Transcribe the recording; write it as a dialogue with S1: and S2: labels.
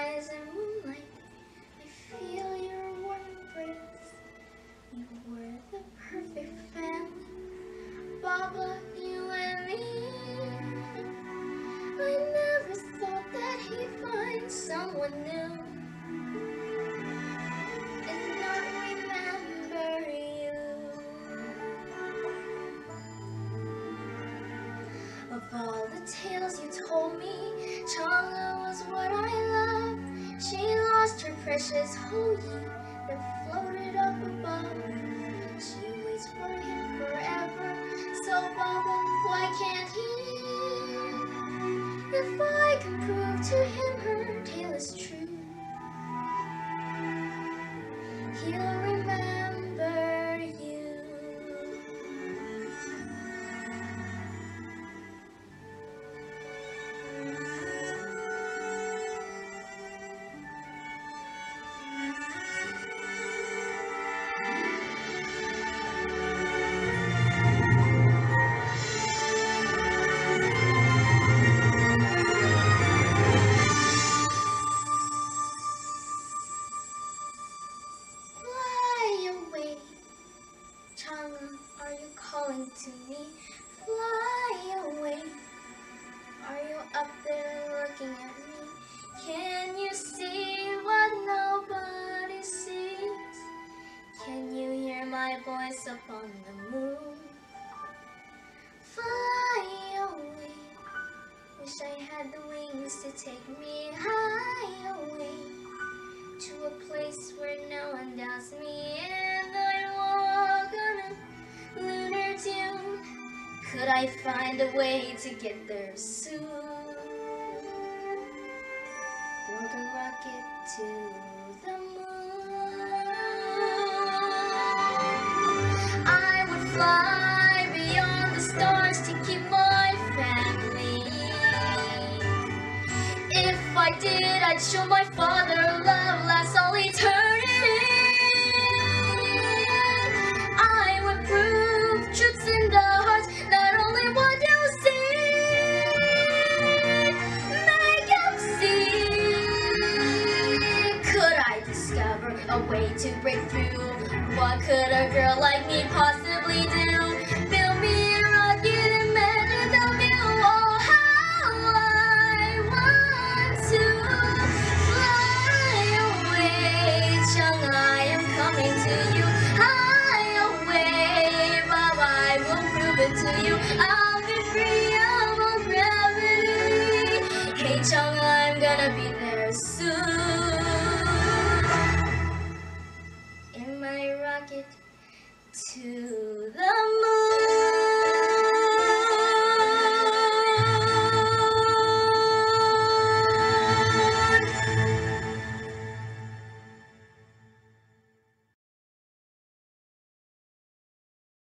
S1: eyes in moonlight, I feel your warm embrace. You were the perfect family, Baba, you and me. I never thought that he'd find someone new and not remember you. Of all the tales you told me, Chang'e was what I loved. She lost her precious Houyi, then floated up above. She waits for him forever, so Baba, why can't he? If I can prove to him her tale is true, he'll remember you. Chang'e, are you calling to me? Fly away. Are you up there looking at me? Can you see what nobody sees? Can you hear my voice upon the moon? Fly away. Wish I had the wings to take me high away to a place where no one doubts me, and I walk on a lunar dune. Could I find a way to get there soon? Build a rocket to the moon. I would fly beyond the stars to keep my family. If I did, I'd show my father love lasts all eternity. I would prove truths in the hearts, not only what you see. Make them see. Could I discover a way to break through? What could a girl like me possibly do? Build me a rocket, imagine the view. Oh, how I want to fly away. Chang'e, I am coming to you. High away, Baba, I will prove it to you. I'll be free of all gravity. Hey Chang'e, I'm gonna be there soon. In my rocket to the moon.